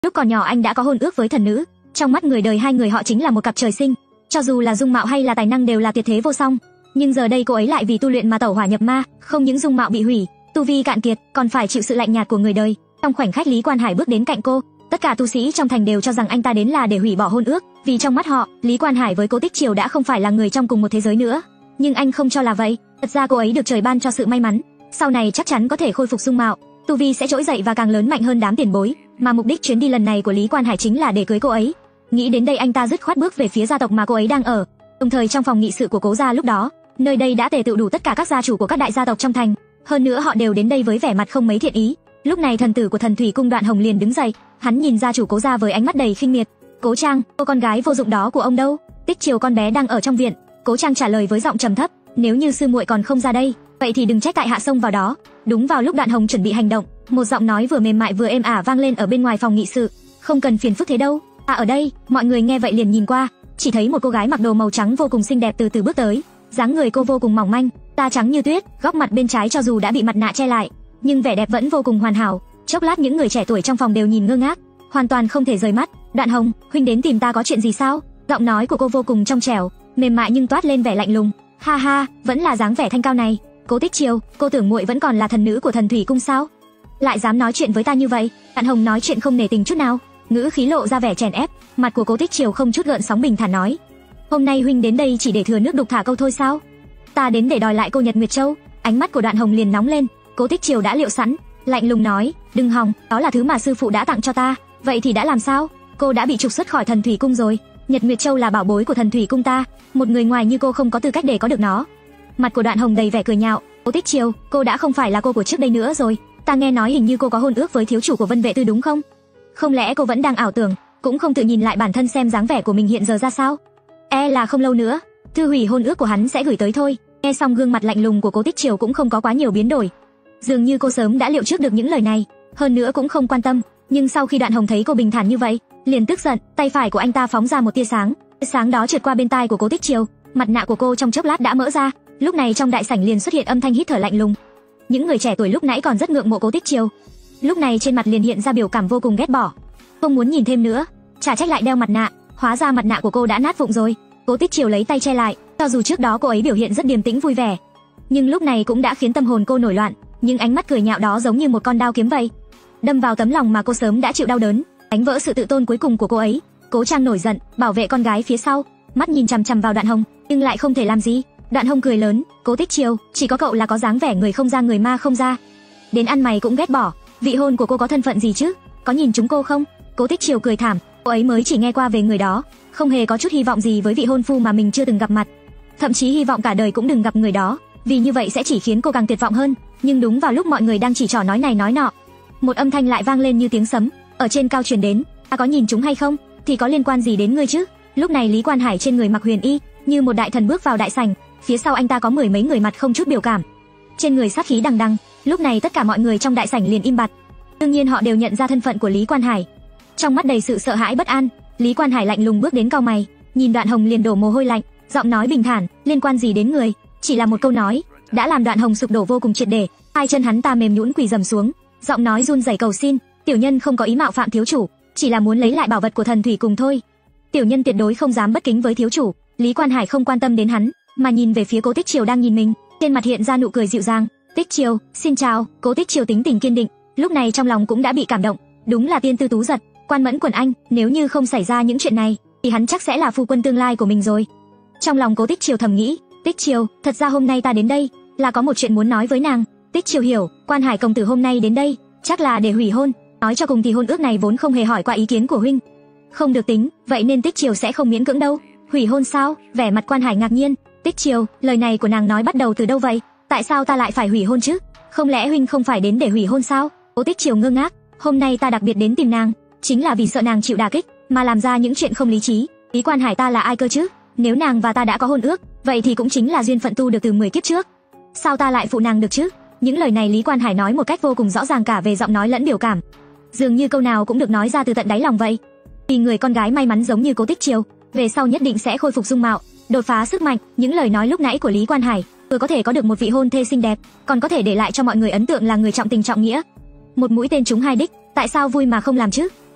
Lúc còn nhỏ anh đã có hôn ước với thần nữ, trong mắt người đời hai người họ chính là một cặp trời sinh, cho dù là dung mạo hay là tài năng đều là tuyệt thế vô song. Nhưng giờ đây cô ấy lại vì tu luyện mà tẩu hỏa nhập ma, không những dung mạo bị hủy, tu vi cạn kiệt, còn phải chịu sự lạnh nhạt của người đời. Trong khoảnh khắc Lý Quan Hải bước đến cạnh cô, tất cả tu sĩ trong thành đều cho rằng anh ta đến là để hủy bỏ hôn ước, vì trong mắt họ, Lý Quan Hải với Cố Tích Triều đã không phải là người trong cùng một thế giới nữa. Nhưng anh không cho là vậy, thật ra cô ấy được trời ban cho sự may mắn, sau này chắc chắn có thể khôi phục dung mạo, tu vi sẽ trỗi dậy và càng lớn mạnh hơn đám tiền bối, mà mục đích chuyến đi lần này của Lý Quan Hải chính là để cưới cô ấy. Nghĩ đến đây anh ta dứt khoát bước về phía gia tộc mà cô ấy đang ở. Đồng thời trong phòng nghị sự của Cố gia lúc đó, nơi đây đã tề tựu đủ tất cả các gia chủ của các đại gia tộc trong thành, hơn nữa họ đều đến đây với vẻ mặt không mấy thiện ý. Lúc này thần tử của Thần Thủy cung Đoạn Hồng liền đứng dậy, hắn nhìn gia chủ Cố gia với ánh mắt đầy khinh miệt. Cố Trang, cô con gái vô dụng đó của ông đâu? Tích Triều con bé đang ở trong viện. Cố Trang trả lời với giọng trầm thấp, nếu như sư muội còn không ra đây, vậy thì đừng trách tại hạ xông vào đó. Đúng vào lúc Đoạn Hồng chuẩn bị hành động, một giọng nói vừa mềm mại vừa êm ả vang lên ở bên ngoài phòng nghị sự, không cần phiền phức thế đâu, ta ở đây. Mọi người nghe vậy liền nhìn qua, chỉ thấy một cô gái mặc đồ màu trắng vô cùng xinh đẹp từ từ bước tới, dáng người cô vô cùng mỏng manh, da trắng như tuyết, góc mặt bên trái cho dù đã bị mặt nạ che lại, nhưng vẻ đẹp vẫn vô cùng hoàn hảo. Chốc lát những người trẻ tuổi trong phòng đều nhìn ngơ ngác, hoàn toàn không thể rời mắt. Đoạn Hồng, huynh đến tìm ta có chuyện gì sao? Giọng nói của cô vô cùng trong trẻo, mềm mại nhưng toát lên vẻ lạnh lùng. Ha ha, vẫn là dáng vẻ thanh cao này. Cố Tích Triều, cô tưởng muội vẫn còn là thần nữ của Thần Thủy cung sao? Lại dám nói chuyện với ta như vậy? Đoạn Hồng nói chuyện không nể tình chút nào, ngữ khí lộ ra vẻ chèn ép. Mặt của Cố Tích Triều không chút gợn sóng, bình thản nói: hôm nay huynh đến đây chỉ để thừa nước đục thả câu thôi sao? Ta đến để đòi lại cô Nhật Nguyệt Châu. Ánh mắt của Đoạn Hồng liền nóng lên. Cố Tích Triều đã liệu sẵn, lạnh lùng nói: đừng hòng, đó là thứ mà sư phụ đã tặng cho ta. Vậy thì đã làm sao? Cô đã bị trục xuất khỏi Thần Thủy cung rồi. Nhật Nguyệt Châu là bảo bối của Thần Thủy cung ta, một người ngoài như cô không có tư cách để có được nó. Mặt của Đoạn Hồng đầy vẻ cười nhạo. Cố Tích Triều, cô đã không phải là cô của trước đây nữa rồi. Ta nghe nói hình như cô có hôn ước với thiếu chủ của Vân Vệ Tư đúng không? Không lẽ cô vẫn đang ảo tưởng, cũng không tự nhìn lại bản thân xem dáng vẻ của mình hiện giờ ra sao? E là không lâu nữa, thư hủy hôn ước của hắn sẽ gửi tới thôi. Nghe xong gương mặt lạnh lùng của Cố Tích Triều cũng không có quá nhiều biến đổi. Dường như cô sớm đã liệu trước được những lời này, hơn nữa cũng không quan tâm. Nhưng sau khi Đoạn Hồng thấy cô bình thản như vậy, liền tức giận, tay phải của anh ta phóng ra một tia sáng. Tia sáng đó trượt qua bên tai của Cố Tích Triều, mặt nạ của cô trong chốc lát đã mở ra. Lúc này trong đại sảnh liền xuất hiện âm thanh hít thở lạnh lùng. Những người trẻ tuổi lúc nãy còn rất ngưỡng mộ Cố Tích Triều, lúc này trên mặt liền hiện ra biểu cảm vô cùng ghét bỏ, không muốn nhìn thêm nữa. Chả trách lại đeo mặt nạ, hóa ra mặt nạ của cô đã nát vụn rồi. Cố Tích Triều lấy tay che lại, cho dù trước đó cô ấy biểu hiện rất điềm tĩnh vui vẻ, nhưng lúc này cũng đã khiến tâm hồn cô nổi loạn. Nhưng ánh mắt cười nhạo đó giống như một con đao kiếm vậy, đâm vào tấm lòng mà cô sớm đã chịu đau đớn, đánh vỡ sự tự tôn cuối cùng của cô ấy. Cố Trang nổi giận, bảo vệ con gái phía sau, mắt nhìn chằm chằm vào Đoạn Hồng, nhưng lại không thể làm gì. Đoạn Hồng cười lớn, Cố Tích Triều, chỉ có cậu là có dáng vẻ người không ra người ma không ra, đến ăn mày cũng ghét bỏ. Vị hôn của cô có thân phận gì chứ? Có nhìn chúng cô không? Cố Tích Triều cười thảm, cô ấy mới chỉ nghe qua về người đó, không hề có chút hy vọng gì với vị hôn phu mà mình chưa từng gặp mặt, thậm chí hy vọng cả đời cũng đừng gặp người đó, vì như vậy sẽ chỉ khiến cô càng tuyệt vọng hơn. Nhưng đúng vào lúc mọi người đang chỉ trỏ nói này nói nọ, một âm thanh lại vang lên như tiếng sấm, ở trên cao truyền đến: ta có nhìn chúng hay không thì có liên quan gì đến ngươi chứ? Lúc này Lý Quan Hải trên người mặc huyền y, như một đại thần bước vào đại sảnh, phía sau anh ta có mười mấy người mặt không chút biểu cảm, trên người sát khí đằng đằng. Lúc này tất cả mọi người trong đại sảnh liền im bặt, đương nhiên họ đều nhận ra thân phận của Lý Quan Hải. Trong mắt đầy sự sợ hãi bất an, Lý Quan Hải lạnh lùng bước đến cau mày, nhìn Đoạn Hồng liền đổ mồ hôi lạnh, giọng nói bình thản: liên quan gì đến người? Chỉ là một câu nói đã làm Đoạn Hồng sụp đổ vô cùng triệt để, hai chân hắn ta mềm nhũn quỳ rầm xuống, giọng nói run rẩy cầu xin: tiểu nhân không có ý mạo phạm thiếu chủ, chỉ là muốn lấy lại bảo vật của Thần Thủy cùng thôi. Tiểu nhân tuyệt đối không dám bất kính với thiếu chủ. Lý Quan Hải không quan tâm đến hắn, mà nhìn về phía Cố Tích Triều đang nhìn mình, trên mặt hiện ra nụ cười dịu dàng. Tích Triều, xin chào. Cố Tích Triều tính tình kiên định, lúc này trong lòng cũng đã bị cảm động. Đúng là tiên tư tú giật, quan mẫn quần anh, nếu như không xảy ra những chuyện này thì hắn chắc sẽ là phu quân tương lai của mình rồi. Trong lòng Cố Tích Triều thầm nghĩ, Tích Triều, thật ra hôm nay ta đến đây là có một chuyện muốn nói với nàng. Tích Triều hiểu, Quan Hải công tử hôm nay đến đây chắc là để hủy hôn, nói cho cùng thì hôn ước này vốn không hề hỏi qua ý kiến của huynh, không được tính, vậy nên Tích Triều sẽ không miễn cưỡng đâu. Hủy hôn sao? Vẻ mặt Quan Hải ngạc nhiên. Tích Triều, lời này của nàng nói bắt đầu từ đâu vậy? Tại sao ta lại phải hủy hôn chứ? Không lẽ huynh không phải đến để hủy hôn sao? Cố Tích Triều ngơ ngác, hôm nay ta đặc biệt đến tìm nàng, chính là vì sợ nàng chịu đả kích mà làm ra những chuyện không lý trí. Lý Quan Hải ta là ai cơ chứ? Nếu nàng và ta đã có hôn ước, vậy thì cũng chính là duyên phận tu được từ 10 kiếp trước. Sao ta lại phụ nàng được chứ? Những lời này Lý Quan Hải nói một cách vô cùng rõ ràng cả về giọng nói lẫn biểu cảm, dường như câu nào cũng được nói ra từ tận đáy lòng vậy. Vì người con gái may mắn giống như Cố Tích Triều, về sau nhất định sẽ khôi phục dung mạo, đột phá sức mạnh. Những lời nói lúc nãy của Lý Quan Hải vừa có thể có được một vị hôn thê xinh đẹp, còn có thể để lại cho mọi người ấn tượng là người trọng tình trọng nghĩa. Một mũi tên trúng hai đích, tại sao vui mà không làm chứ?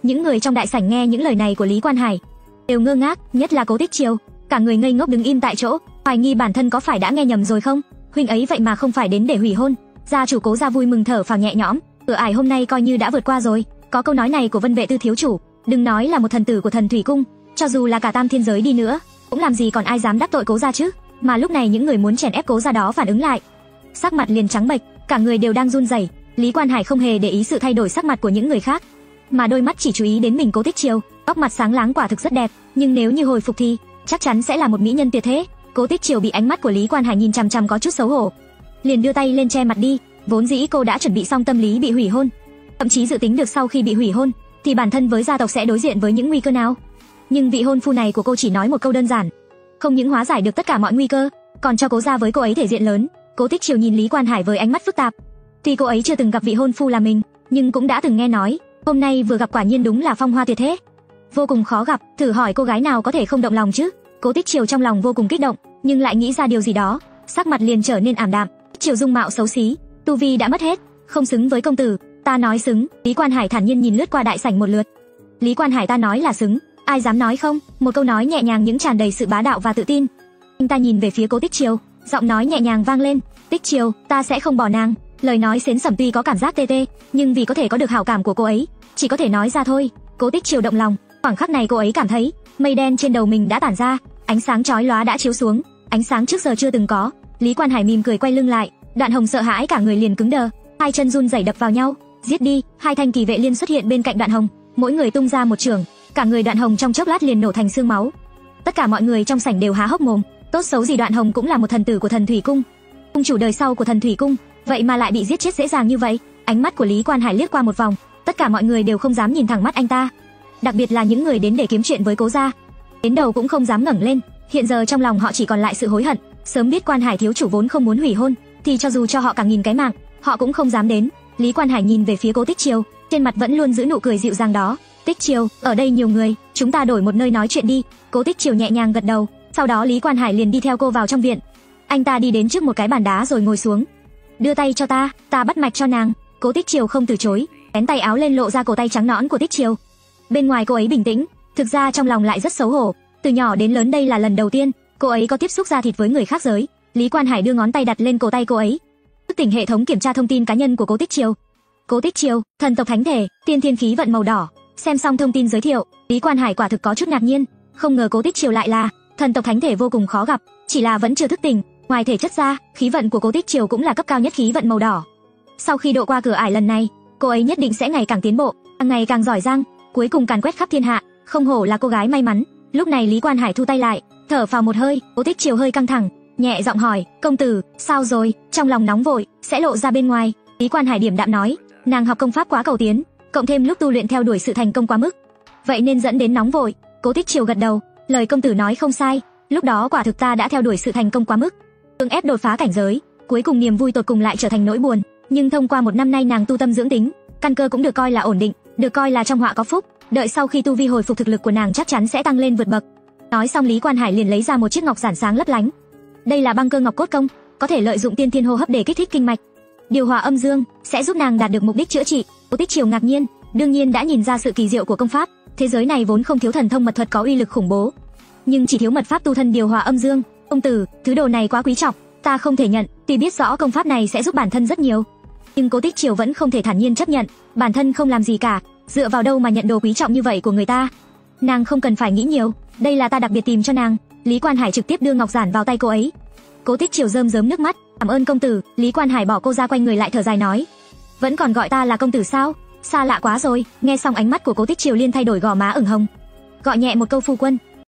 Những người trong đại sảnh nghe những lời này của Lý Quan Hải đều ngơ ngác, nhất là Cố Tích Triều, cả người ngây ngốc đứng im tại chỗ, hoài nghi bản thân có phải đã nghe nhầm rồi không. Huynh ấy vậy mà không phải đến để hủy hôn. Gia chủ Cố gia vui mừng thở phào nhẹ nhõm, cửa ải hôm nay coi như đã vượt qua rồi. Có câu nói này của Vân Vệ Tư thiếu chủ, đừng nói là một thần tử của Thần Thủy cung, cho dù là cả tam thiên giới đi nữa, cũng làm gì còn ai dám đắc tội Cố gia chứ. Mà lúc này những người muốn chèn ép Cố gia đó phản ứng lại, sắc mặt liền trắng bệch, cả người đều đang run rẩy. Lý Quan Hải không hề để ý sự thay đổi sắc mặt của những người khác, mà đôi mắt chỉ chú ý đến mình Cố Tích Triều. Góc mặt sáng láng quả thực rất đẹp, nhưng nếu như hồi phục thì chắc chắn sẽ là một mỹ nhân tuyệt thế. Cố Tích Triều bị ánh mắt của Lý Quan Hải nhìn chằm chằm có chút xấu hổ, liền đưa tay lên che mặt đi. Vốn dĩ cô đã chuẩn bị xong tâm lý bị hủy hôn, thậm chí dự tính được sau khi bị hủy hôn thì bản thân với gia tộc sẽ đối diện với những nguy cơ nào. Nhưng vị hôn phu này của cô chỉ nói một câu đơn giản, không những hóa giải được tất cả mọi nguy cơ, còn cho Cố gia với cô ấy thể diện lớn. Cố Tích Triều nhìn Lý Quan Hải với ánh mắt phức tạp. Tuy cô ấy chưa từng gặp vị hôn phu là mình, nhưng cũng đã từng nghe nói, hôm nay vừa gặp quả nhiên đúng là phong hoa tuyệt thế, vô cùng khó gặp, thử hỏi cô gái nào có thể không động lòng chứ. Cố Tích Triều trong lòng vô cùng kích động, nhưng lại nghĩ ra điều gì đó, sắc mặt liền trở nên ảm đạm. Triều dung mạo xấu xí, tu vi đã mất hết, không xứng với công tử. Ta nói xứng. Lý Quan Hải thản nhiên nhìn lướt qua đại sảnh một lượt. Lý Quan Hải, ta nói là xứng, ai dám nói không? Một câu nói nhẹ nhàng nhưng tràn đầy sự bá đạo và tự tin. Anh ta nhìn về phía Cố Tích Triều, giọng nói nhẹ nhàng vang lên, Tích Triều, ta sẽ không bỏ nàng. Lời nói xến sẩm tuy có cảm giác tê tê, nhưng vì có thể có được hảo cảm của cô ấy, chỉ có thể nói ra thôi. Cố Tích Triều động lòng, khoảng khắc này cô ấy cảm thấy mây đen trên đầu mình đã tản ra, ánh sáng chói lóa đã chiếu xuống, ánh sáng trước giờ chưa từng có. Lý Quan Hải mỉm cười quay lưng lại, Đoạn Hồng sợ hãi cả người liền cứng đờ, hai chân run rẩy đập vào nhau. Giết đi! Hai thanh kỳ vệ liên xuất hiện bên cạnh Đoạn Hồng, mỗi người tung ra một chưởng, cả người Đoạn Hồng trong chốc lát liền nổ thành xương máu. Tất cả mọi người trong sảnh đều há hốc mồm, tốt xấu gì Đoạn Hồng cũng là một thần tử của Thần Thủy cung, cung chủ đời sau của Thần Thủy cung, vậy mà lại bị giết chết dễ dàng như vậy. Ánh mắt của Lý Quan Hải liếc qua một vòng, tất cả mọi người đều không dám nhìn thẳng mắt anh ta, đặc biệt là những người đến để kiếm chuyện với Cố gia, đến đầu cũng không dám ngẩng lên. Hiện giờ trong lòng họ chỉ còn lại sự hối hận, sớm biết Quan Hải thiếu chủ vốn không muốn hủy hôn, thì cho dù cho họ cả nghìn cái mạng, họ cũng không dám đến. Lý Quan Hải nhìn về phía Cố Tích Triều, trên mặt vẫn luôn giữ nụ cười dịu dàng đó. Tích Triều, ở đây nhiều người, chúng ta đổi một nơi nói chuyện đi. Cố Tích Triều nhẹ nhàng gật đầu, sau đó Lý Quan Hải liền đi theo cô vào trong viện. Anh ta đi đến trước một cái bàn đá rồi ngồi xuống. Đưa tay cho ta, ta bắt mạch cho nàng. Cố Tích Triều không từ chối, vén tay áo lên lộ ra cổ tay trắng nõn của Tích Triều. Bên ngoài cô ấy bình tĩnh, thực ra trong lòng lại rất xấu hổ. Từ nhỏ đến lớn đây là lần đầu tiên cô ấy có tiếp xúc da thịt với người khác giới. Lý Quan Hải đưa ngón tay đặt lên cổ tay cô ấy, thức tỉnh hệ thống kiểm tra thông tin cá nhân của Cố Tích Triều. Cố Tích Triều, thần tộc thánh thể, tiên thiên khí vận màu đỏ. Xem xong thông tin giới thiệu, Lý Quan Hải quả thực có chút ngạc nhiên, không ngờ Cố Tích Triều lại là thần tộc thánh thể vô cùng khó gặp, chỉ là vẫn chưa thức tỉnh. Ngoài thể chất ra, khí vận của Cố Tích Triều cũng là cấp cao nhất khí vận màu đỏ. Sau khi độ qua cửa ải lần này, cô ấy nhất định sẽ ngày càng tiến bộ, càng ngày càng giỏi giang, cuối cùng càn quét khắp thiên hạ. Không hổ là cô gái may mắn. Lúc này Lý Quan Hải thu tay lại, thở phào một hơi. Cố Tích Triều hơi căng thẳng, nhẹ giọng hỏi, công tử, sao rồi? Trong lòng nóng vội, sẽ lộ ra bên ngoài. Lý Quan Hải điềm đạm nói, nàng học công pháp quá cầu tiến, cộng thêm lúc tu luyện theo đuổi sự thành công quá mức, vậy nên dẫn đến nóng vội. Cố Tích Triều gật đầu, lời công tử nói không sai, lúc đó quả thực ta đã theo đuổi sự thành công quá mức, cưỡng ép đột phá cảnh giới, cuối cùng niềm vui tột cùng lại trở thành nỗi buồn. Nhưng thông qua một năm nay nàng tu tâm dưỡng tính, căn cơ cũng được coi là ổn định, được coi là trong họa có phúc, đợi sau khi tu vi hồi phục thực lực của nàng chắc chắn sẽ tăng lên vượt bậc. Nói xong Lý Quan Hải liền lấy ra một chiếc ngọc giản sáng lấp lánh. Đây là băng cơ ngọc cốt công, có thể lợi dụng tiên thiên hô hấp để kích thích kinh mạch, điều hòa âm dương, sẽ giúp nàng đạt được mục đích chữa trị. Cố Tích Triều ngạc nhiên, đương nhiên đã nhìn ra sự kỳ diệu của công pháp. Thế giới này vốn không thiếu thần thông mật thuật có uy lực khủng bố, nhưng chỉ thiếu mật pháp tu thân điều hòa âm dương. Công tử, thứ đồ này quá quý trọng, ta không thể nhận. Tuy biết rõ công pháp này sẽ giúp bản thân rất nhiều, nhưng Cố Tích Triều vẫn không thể thản nhiên chấp nhận. Bản thân không làm gì cả, dựa vào đâu mà nhận đồ quý trọng như vậy của người ta? Nàng không cần phải nghĩ nhiều, đây là ta đặc biệt tìm cho nàng. Lý Quan Hải trực tiếp đưa ngọc giản vào tay cô ấy. Cố Tích Triều rơm rớm nước mắt, cảm ơn công tử. Lý Quan Hải bỏ cô ra, quay người lại thở dài nói, vẫn còn gọi ta là công tử sao? Xa lạ quá rồi. Nghe xong ánh mắt của Cố Tích Triều liên thay đổi, gò má ửng hồng, gọi nhẹ một câu phu quân,